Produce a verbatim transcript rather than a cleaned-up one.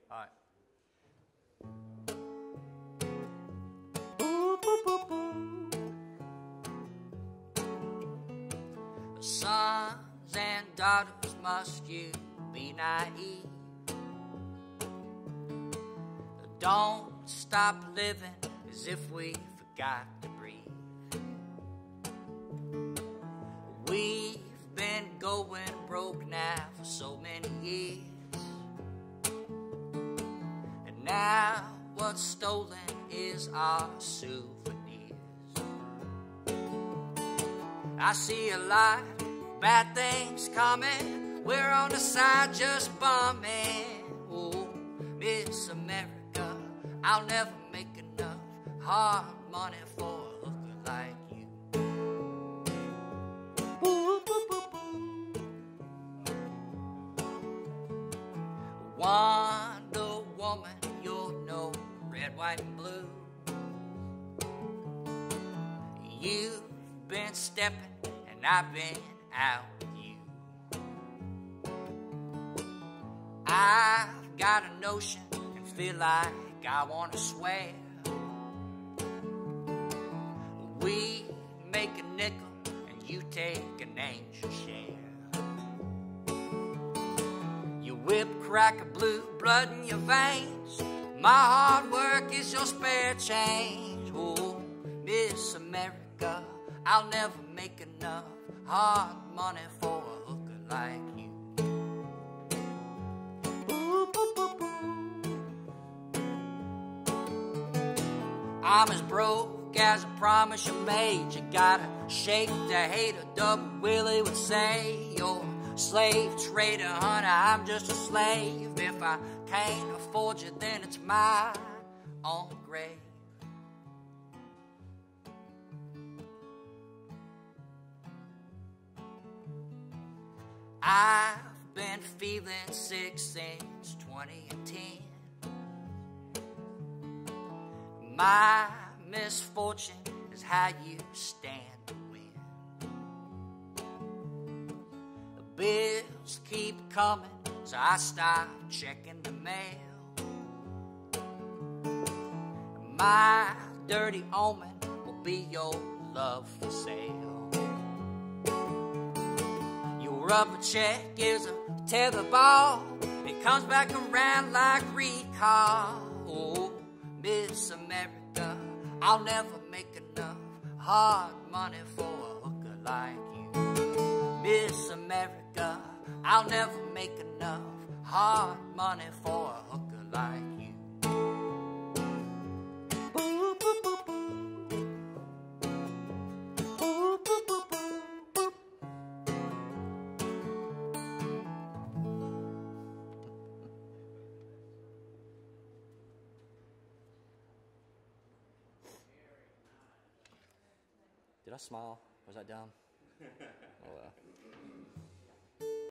All right. Sons and daughters, must you be naive? Don't stop living as if we forgot to breathe. We've been going broke now for so many years, and now what's stolen is our souvenirs. I see a lot of bad things coming. We're on the side just bumming. Oh, Miss America, I'll never make enough hard money for a hooker like you. Ooh, boo, boo, boo. Wonder Woman, you're no red, white, and blue. You've been stepping and I've been out with you. I've got a notion and feel like I want to swear we make a nickel and you take an angel share. You whip crack of blue blood in your veins. My hard work is your spare change. Oh, Miss America, I'll never make enough hard money for a hooker like you. Ooh, boo, boo, boo. I'm as broke as a promise you made. You gotta shake the hater, double Willie would say. You're a slave trader, honey, I'm just a slave. If I can't afford you, then it's my own grave. I've been feeling sick since twenty ten. My misfortune is how you stand to win. The bills keep coming, so I stop checking the mail. My dirty omen will be your love for sale. Rubber check is a tetherball. It comes back around like recall. Oh, Miss America, I'll never make enough hard money for a hooker like you. Miss America, I'll never make enough hard money for a hooker like you. Boo, boo, boo, boo. Boo, boo, boo, boo. Did I smile? Was that dumb? Oh well.